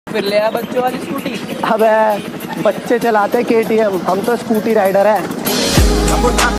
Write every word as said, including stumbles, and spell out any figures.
फिर ले आ बच्चों वाली स्कूटी। अबे बच्चे चलाते के टी एम, हम तो स्कूटी राइडर है।